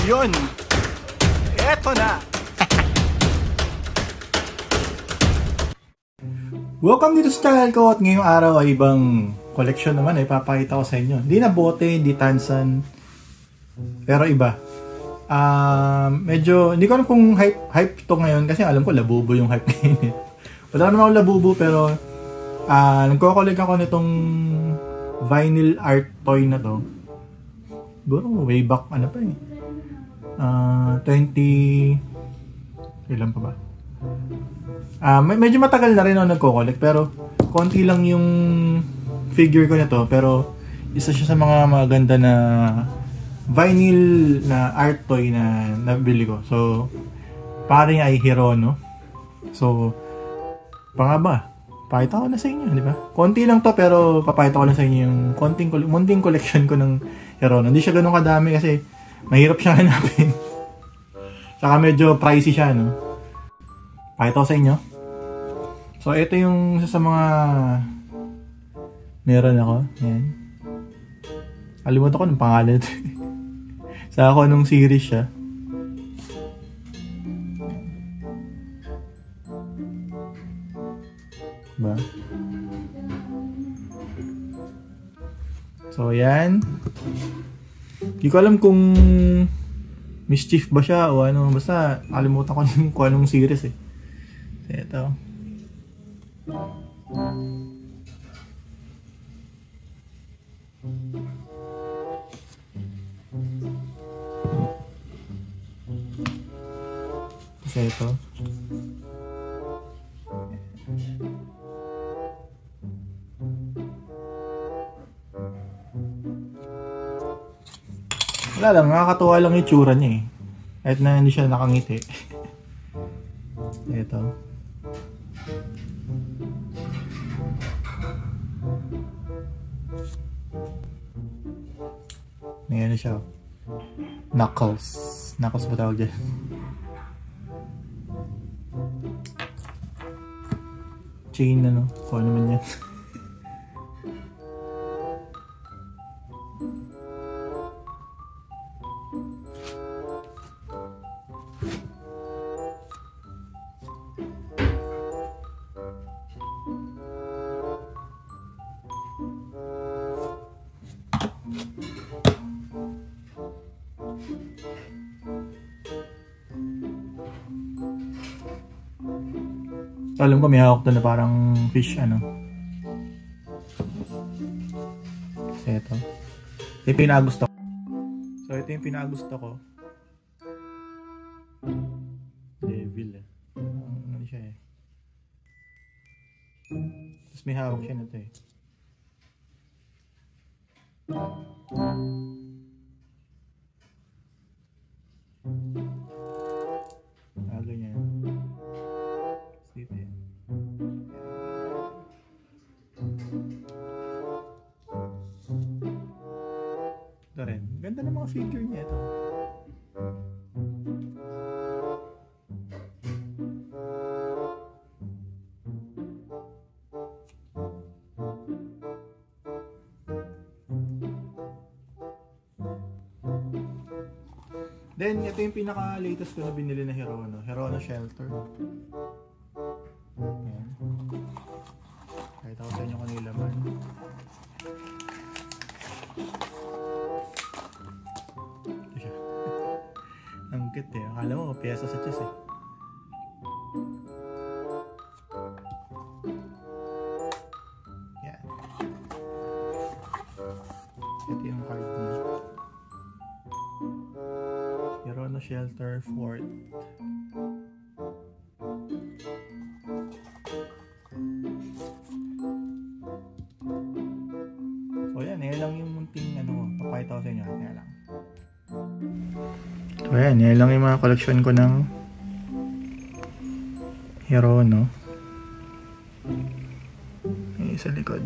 Yun! Eto na! Welcome dito sa channel ko at ngayong araw ay ibang collection naman ay papakita ko sa inyo. Hindi na bote, hindi tansan, pero iba. Medyo, hindi ko alam kung hype to ngayon kasi alam ko labubo yung hype ngayon. Wala naman ako labubo pero nagko-collect ako nitong vinyl art toy na to. Siguro way back ano pa eh. 20 ilan pa ba? Medyo matagal na rin ako nagko-collect pero konti lang yung figure ko nito pero isa siya sa mga maganda na vinyl na art toy na nabili ko. So parang ay Hirono. So pangaba. Pakita ko na sa inyo, di ba? Konti lang to pero papakita ko na sa inyo yung munting collection ko ng Hirono. Hindi siya ganoon kadami kasi mahirap siya hanapin. Saka medyo pricey siya, no? Pakita ko sa inyo. So ito yung isa sa mga meron ako. Ayan. Kalimutan ko ng pangalan ito. Sa ako nung series siya. Diba? So yan. Hindi ko alam kung Mischief ba siya o ano. Basta kalimutan ko kung anong series eh. So ito. Kasi ito. Wala lang, nakakatuwa lang yung tsura niya eh. Kahit na hindi siya nakangiti. Ito. May ano siya. Knuckles. Knuckles ba tawag dyan? Chain ano, kung ano man yan. Alam ko may hawak doon na parang fish ano. So ito. Ito yung pinagusto ko. So ito yung pinagusto ko. Devil eh. Ano siya eh. Tapos may hawak siya na ito eh. Ganyan. Dito yan. Ito rin. Ganda ng mga figure niya ito. Then, ito yung pinaka-latest ko na binili na Hirono. Hirono Shelter. Ayan. Kahit ako sa inyo kung nilaman. Ito siya. Ang cute eh. Akala mo, piyesa sa chest eh. Yan. Ito yung card niya. Hirono Shelter Fort. So yan, yan lang yung munting ano, papakita ko sa inyo. Yan lang. So yan, yan lang yung mga collection ko ng Hirono. Yung sa likod.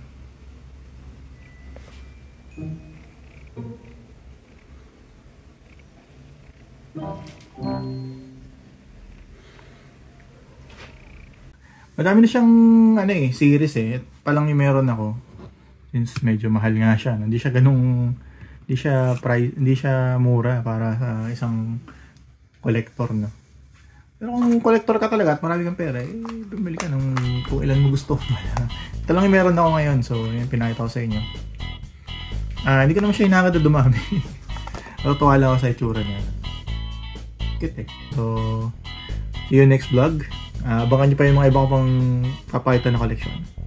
Madami na siyang ano eh, series eh. Palang yung meron ako. Since medyo mahal nga siya. Hindi siya ganung Hindi siya mura para sa isang collector, no. Pero kung collector ka talaga at marami kang pera, bumili ka ng kung ilan mo gusto. Ito lang yung meron ako ngayon, so yan pinakita ko sa inyo. Hindi ko naman siya hinangad na dumami. Natutuwa lang ako sa itsura niya. Cute eh. So, see you next vlog. Abangan nyo pa yung mga ibang pang papakita na collection.